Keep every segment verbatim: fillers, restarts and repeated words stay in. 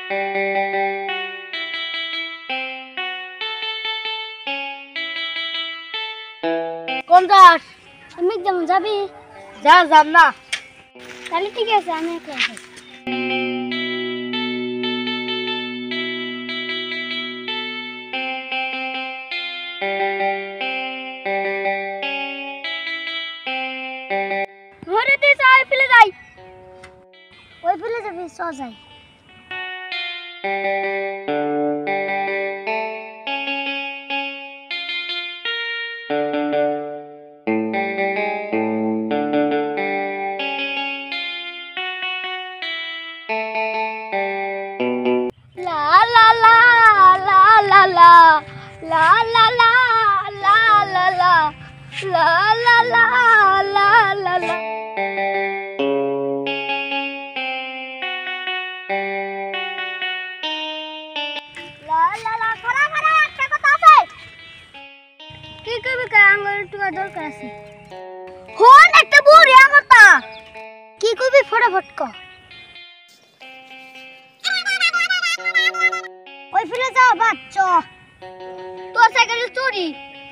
কোন যাস? আমি যেমন যাবি যা যাব না তাহলে ঠিক আছে আমি একলা যাই। ঘরে দিয়ে যাই ফেলে যাই ওই ফেলে যাবি চ যাই। La la la la la la la la la la la la la la la খরা খরা একটা কথা আছে কি কইবি কা আঙ্গুল টুকা দরকার আছে হন একটা বুড়িয়া কথা কি কইবি ফটাফট ক ওই ফেলে যাও বাচ্চা তোর সাইকেল চুরি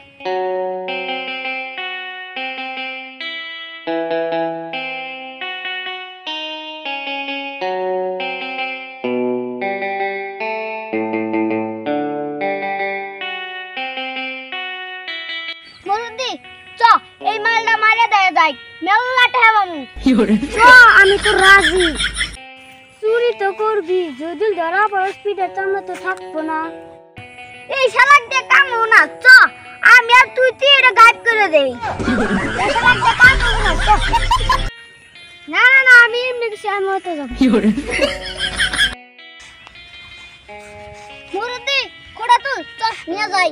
মরুদি চ এই মালটা মারে দেয় যাই মেলাটা হেবামু চ আমি তো রাজি চুরি তো করবি যদি ধরা পড়ে স্পিডের সামনে তো থাকবো না এই শালাক দিয়ে কামো না চ আমি আর তুই তুই এটা গাইড করে দেই এই শালাক দিয়ে কামো না না না না আমি এমনি কিছু আমি হতে যাব মুরুদি কোড়া তুই চ নিয়ে যাই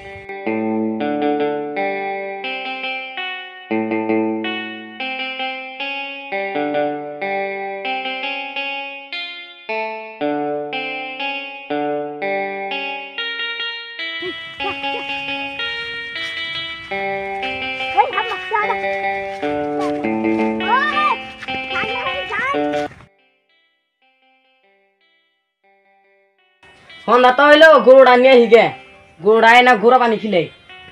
সন্ধ্যা তো হইলো গরুড়া নিয়ে হিগে গরুড়ায় না ঘোরা পানি খিলে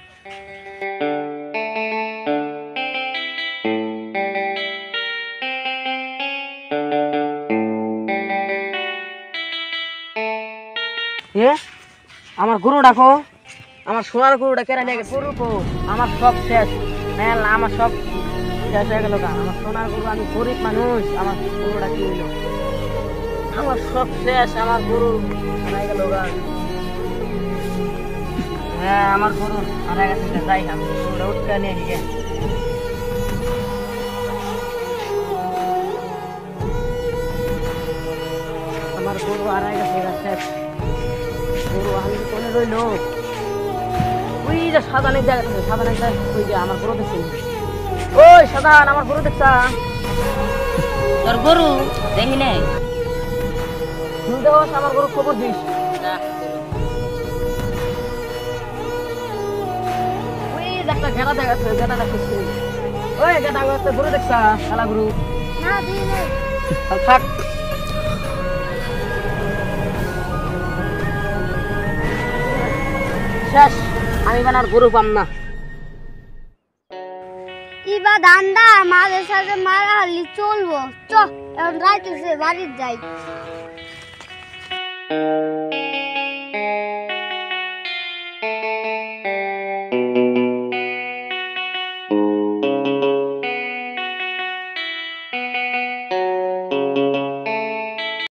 আমার গরু ডাকো আমার সোনার গরুটা কেরা নিয়ে গেছে গরু কো আমার সব শেষ হ্যাঁ আমার সব শেষ হয়ে গেল আমার সোনার গরু আমি গরিব মানুষ আমার গরুটা কি হইলো আমার সব শেষ আমার গরু হারাই গেল হ্যাঁ আমার গরু হারাই গেছে যাই আমি গরুটা উঠতে নিয়ে গিয়ে আমার গরু হারাই গেছে শেষ গরু আমি কোনে রইল ওই যে সাধারণ জায়গা থেকে সাধারণ জায়গা ওই যে আমার গরু দেখছি ওই সাধারণ আমার গরু দেখছা তোর গরু দেখি নাই আমার গরু খবর দিস ওই একটা ঘেরা দেখা ঘেরা দেখছি ওই গেটা গরু দেখছা শালা গরু না দিই নাই থাক শেষ আমি বানার গরু পাম না ইবা ধান্দা মাঝে সাথে মারা হালি চলবো চ এখন রাইতেছে বাড়ির যাই